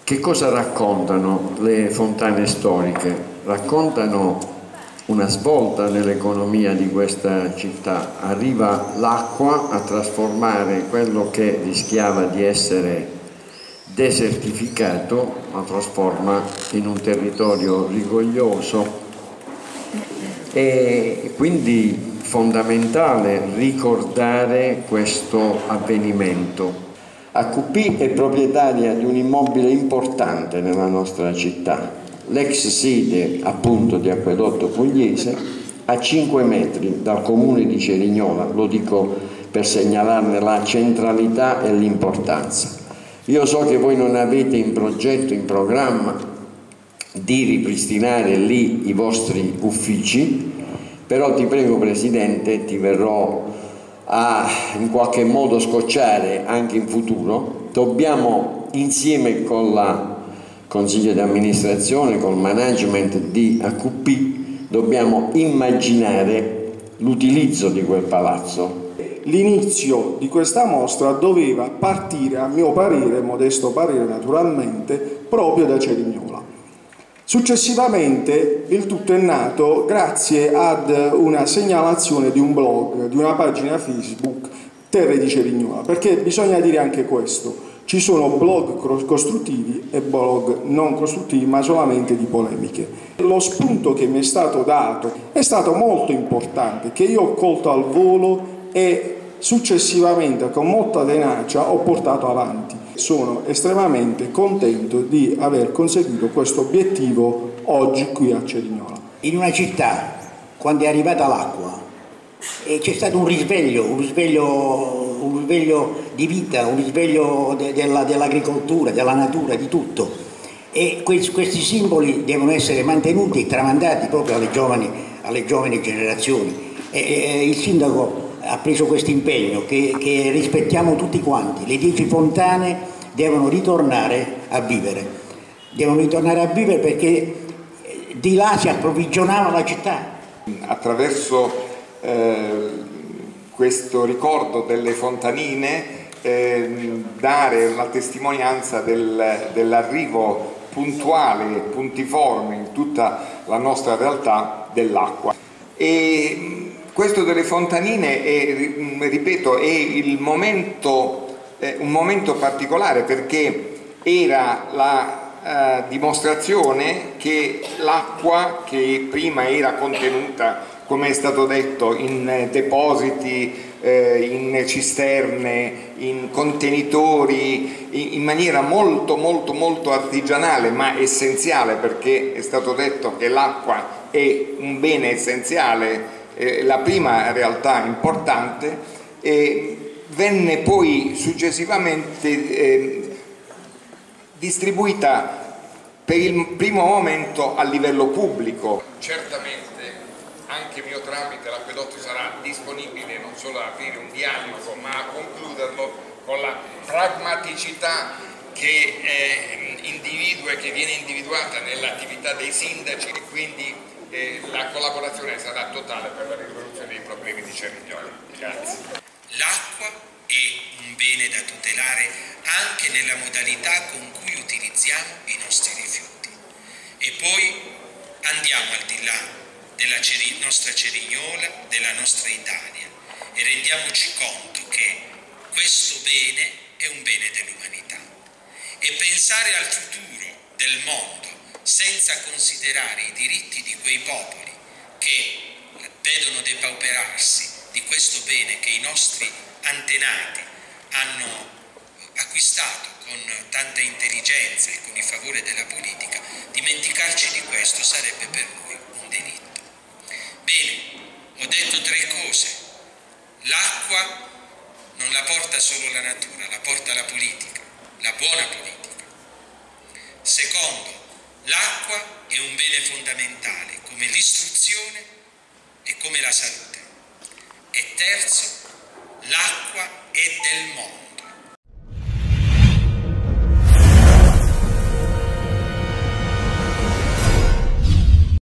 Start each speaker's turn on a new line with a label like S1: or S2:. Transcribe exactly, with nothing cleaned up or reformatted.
S1: Che cosa raccontano le fontane storiche? Raccontano una svolta nell'economia di questa città. Arriva l'acqua a trasformare quello che rischiava di essere desertificato, lo trasforma in un territorio rigoglioso, e quindi fondamentale ricordare questo avvenimento. A Q P è proprietaria di un immobile importante nella nostra città, l'ex sede appunto di Acquedotto Pugliese, a cinque metri dal comune di Cerignola, lo dico per segnalarne la centralità e l'importanza. Io so che voi non avete in progetto, in programma, di ripristinare lì i vostri uffici, però ti prego Presidente, ti verrò a in qualche modo scocciare anche in futuro. Dobbiamo insieme con il Consiglio di amministrazione, col management di A Q P, dobbiamo immaginare l'utilizzo di quel palazzo.
S2: L'inizio di questa mostra doveva partire, a mio parere, modesto parere naturalmente, proprio da Cerignola. Successivamente il tutto è nato grazie ad una segnalazione di un blog, di una pagina Facebook, Terre di Cerignola, perché bisogna dire anche questo, ci sono blog costruttivi e blog non costruttivi, ma solamente di polemiche. Lo spunto che mi è stato dato è stato molto importante, che io ho colto al volo e successivamente con molta tenacia ho portato avanti. Sono estremamente contento di aver conseguito questo obiettivo oggi qui a Cerignola.
S3: In una città, quando è arrivata l'acqua, c'è stato un risveglio, un risveglio, un risveglio di vita, un risveglio de, della, dell'agricoltura, della natura, di tutto. E questi, questi simboli devono essere mantenuti e tramandati proprio alle giovani, alle giovani generazioni. E, e, il sindaco ha preso questo impegno che, che rispettiamo tutti quanti. Le dieci fontane devono ritornare a vivere, devono ritornare a vivere perché di là si approvvigionava la città.
S4: Attraverso eh, questo ricordo delle fontanine eh, dare la testimonianza del, dell'arrivo puntuale, puntiforme in tutta la nostra realtà dell'acqua. E questo delle fontanine è, ripeto, è il momento, eh, un momento particolare perché era la eh, dimostrazione che l'acqua che prima era contenuta, come è stato detto, in eh, depositi, eh, in cisterne, in contenitori, in, in maniera molto molto molto artigianale ma essenziale, perché è stato detto che l'acqua è un bene essenziale, Eh, la prima realtà importante, e venne poi successivamente eh, distribuita per il primo momento a livello pubblico. Certamente anche mio tramite l'Acquedotto sarà disponibile non solo a aprire un dialogo ma a concluderlo con la pragmaticità che eh, individua e che viene individuata nell'attività dei sindaci, e quindi e la collaborazione sarà totale per la risoluzione dei problemi di Cerignola. Grazie.
S5: L'acqua è un bene da tutelare anche nella modalità con cui utilizziamo i nostri rifiuti. E poi andiamo al di là della Ceri- nostra Cerignola, della nostra Italia, e rendiamoci conto che questo bene è un bene dell'umanità. E pensare al futuro del mondo senza considerare i diritti di quei popoli che vedono depauperarsi di questo bene che i nostri antenati hanno acquistato con tanta intelligenza e con il favore della politica, dimenticarci di questo sarebbe per noi un delitto. Bene, ho detto tre cose. L'acqua non la porta solo la natura, la porta la politica, la buona politica. Secondo, l'acqua è un bene fondamentale come l'istruzione e come la salute. E terzo, l'acqua è del mondo.